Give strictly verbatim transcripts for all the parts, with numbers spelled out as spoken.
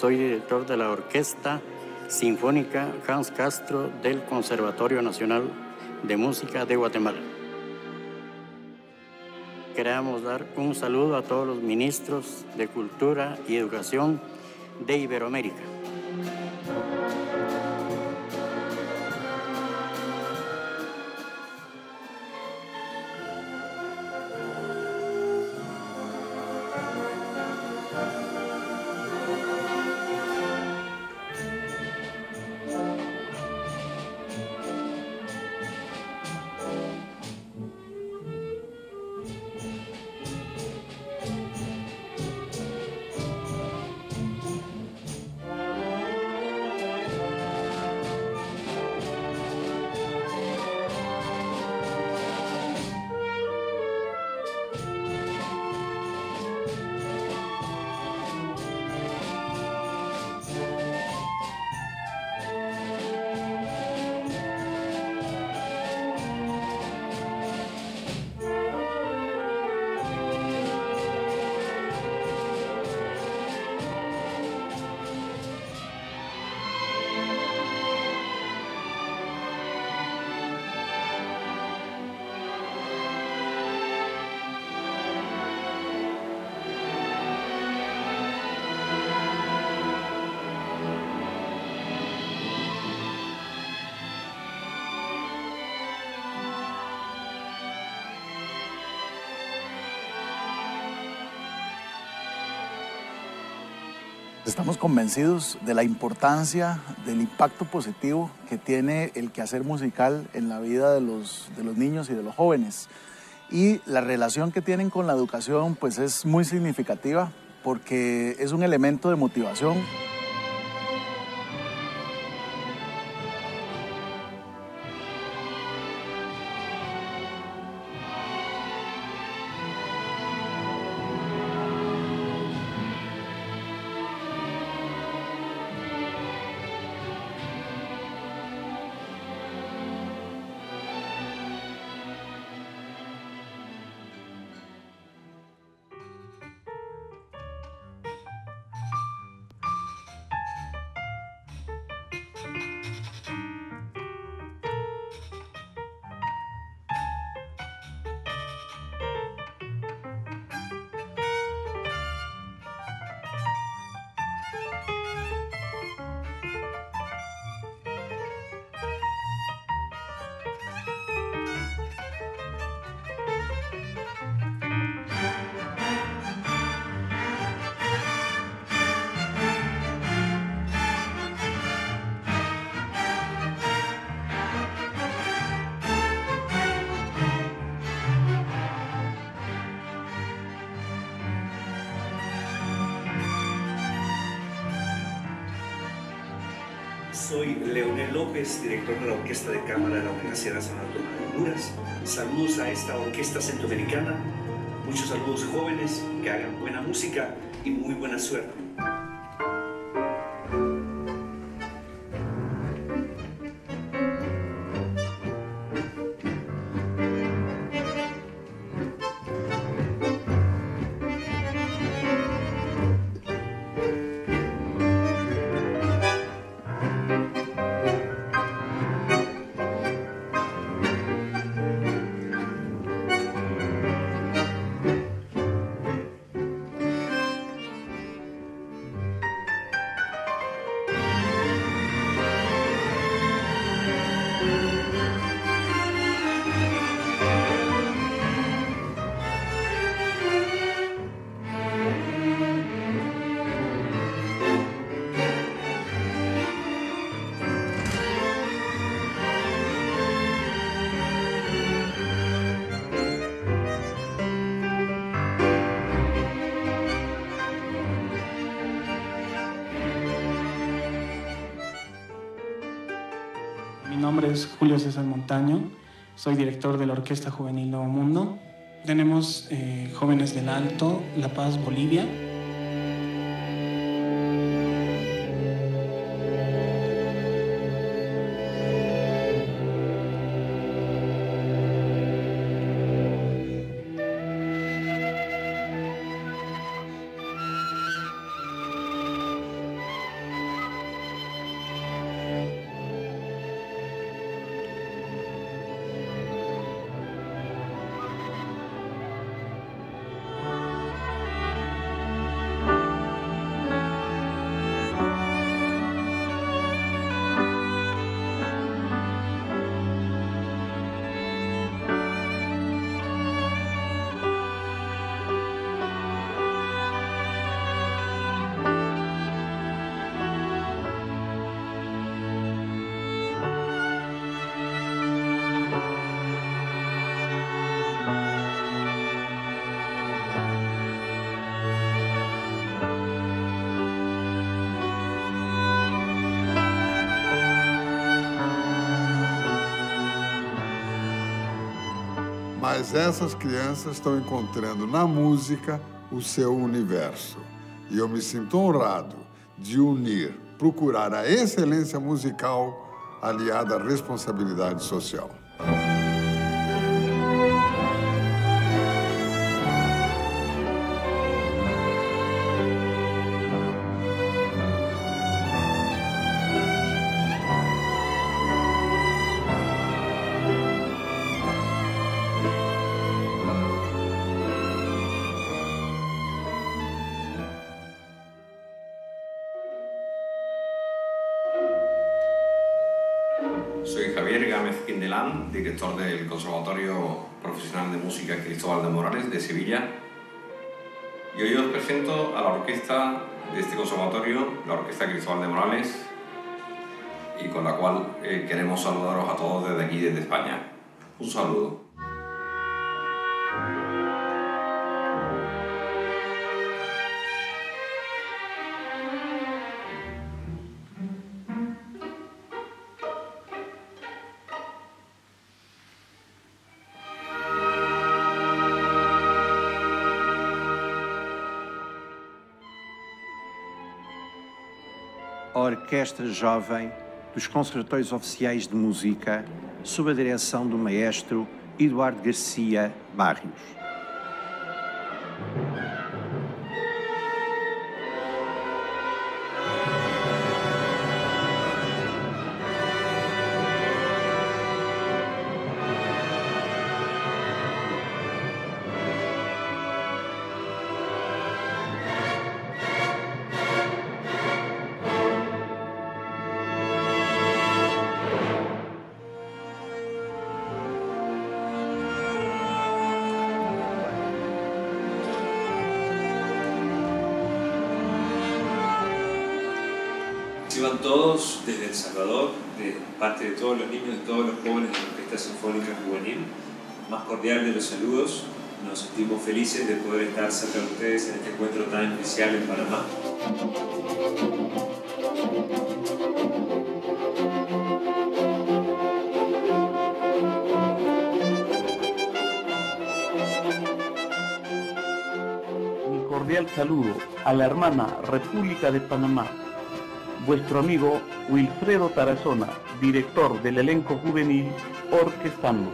soy director de la Orquesta Sinfónica Hans Castro del Conservatorio Nacional de Música de Guatemala. Queremos dar un saludo a todos los ministros de Cultura y Educación de Iberoamérica. Estamos convencidos de la importancia, del impacto positivo que tiene el quehacer musical en la vida de los, de los niños y de los jóvenes. Y la relación que tienen con la educación pues es muy significativa porque es un elemento de motivación. Soy Leonel López, director de la Orquesta de Cámara de la Universidad Nacional Autónoma de Honduras. Saludos a esta orquesta centroamericana, muchos saludos jóvenes, que hagan buena música y muy buena suerte. Mi nombre es Julio César Montaño, soy director de la Orquesta Juvenil Nuevo Mundo. Tenemos eh, jóvenes del Alto, La Paz, Bolivia. mas essas crianças estão encontrando na música o seu universo. E eu me sinto honrado de unir, procurar a excelência musical aliada à responsabilidade social. Soy Javier Gámez Quindelán, director del Conservatorio Profesional de Música Cristóbal de Morales de Sevilla. Y hoy os presento a la orquesta de este conservatorio, la Orquesta Cristóbal de Morales, y con la cual eh, queremos saludaros a todos desde aquí, desde España. Un saludo. A Orquestra Jovem dos Conservatórios Oficiais de Música, sob a direção do maestro Eduardo Garcia Barrios. Participan todos desde El Salvador, de parte de todos los niños y todos los jóvenes de la Orquesta Sinfónica Juvenil. Más cordial de los saludos. Nos sentimos felices de poder estar cerca de ustedes en este encuentro tan especial en Panamá. Mi cordial saludo a la hermana República de Panamá. Vuestro amigo Wilfredo Tarazona, director del elenco juvenil, orquestando.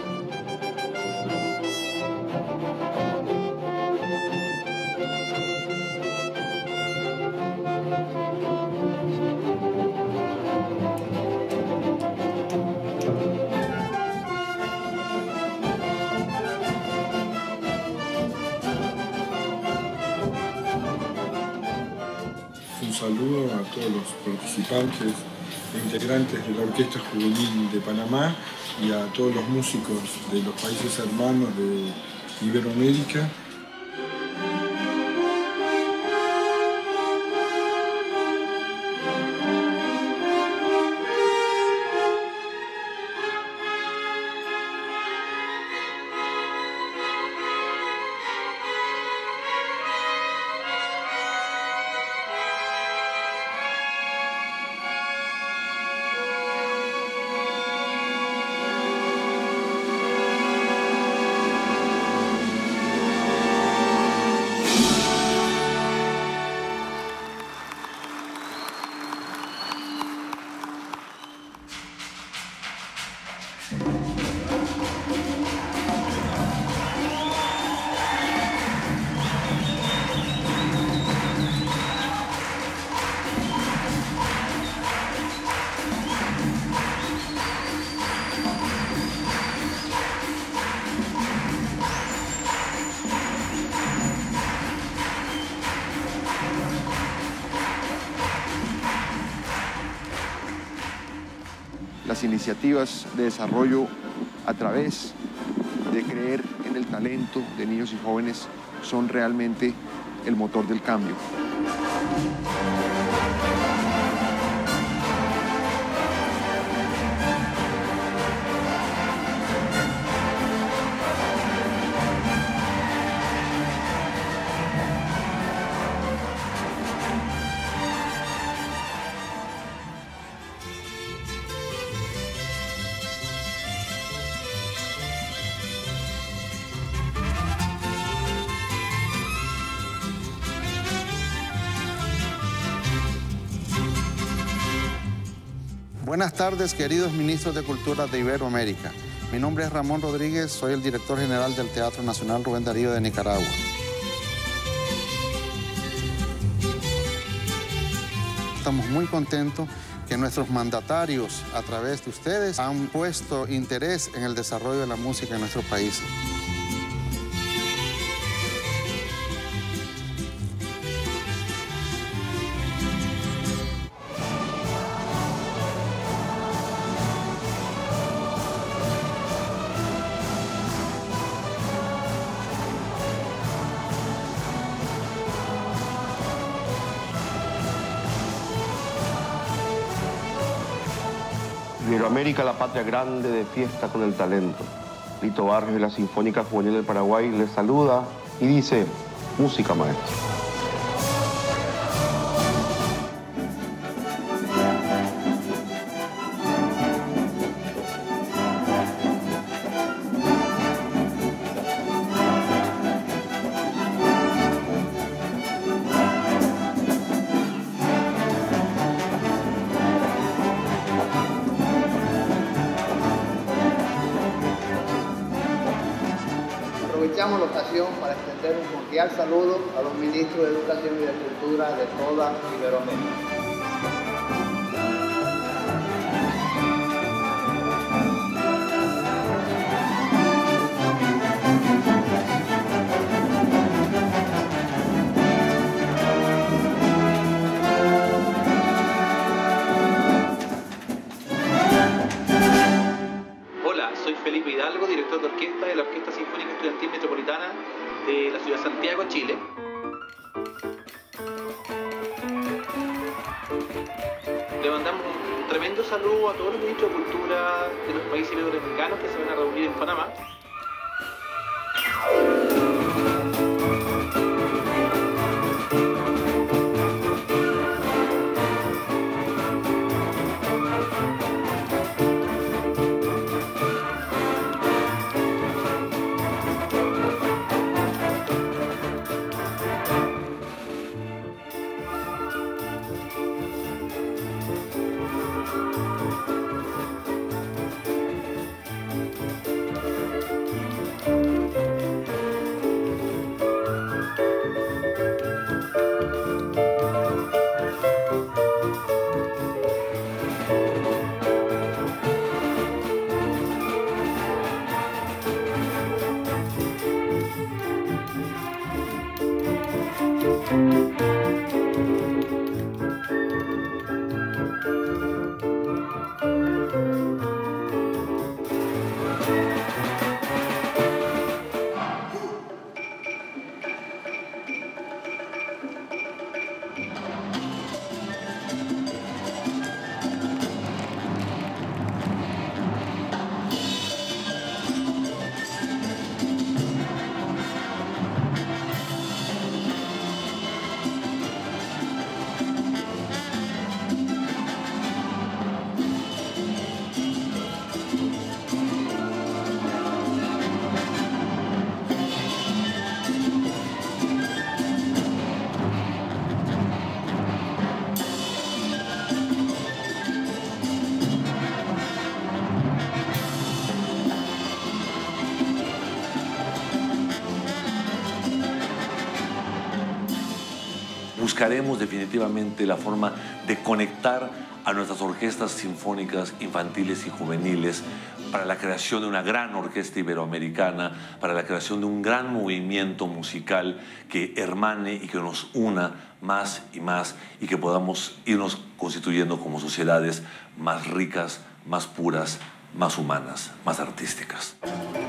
Un saludo a todos los participantes e integrantes de la Orquesta Juvenil de Panamá y a todos los músicos de los países hermanos de Iberoamérica. Las iniciativas de desarrollo a través de creer en el talento de niños y jóvenes son realmente el motor del cambio. Buenas tardes, queridos ministros de Cultura de Iberoamérica. Mi nombre es Ramón Rodríguez, soy el director general del Teatro Nacional Rubén Darío de Nicaragua. Estamos muy contentos que nuestros mandatarios, a través de ustedes, han puesto interés en el desarrollo de la música en nuestro país. Iberoamérica, la patria grande de fiesta con el talento. Lito Barrios de la Sinfónica Juvenil del Paraguay les saluda y dice, música maestra. Aprovechamos la ocasión para extender un cordial saludo a los ministros de Educación y de Cultura de toda Iberoamérica. Felipe Hidalgo, director de orquesta de la Orquesta Sinfónica Estudiantil Metropolitana de la ciudad de Santiago, Chile. Le mandamos un tremendo saludo a todos los ministros de Cultura de los países iberoamericanos que se van a reunir en Panamá. Buscaremos definitivamente la forma de conectar a nuestras orquestas sinfónicas infantiles y juveniles para la creación de una gran orquesta iberoamericana, para la creación de un gran movimiento musical que hermane y que nos una más y más y que podamos irnos constituyendo como sociedades más ricas, más puras, más humanas, más artísticas.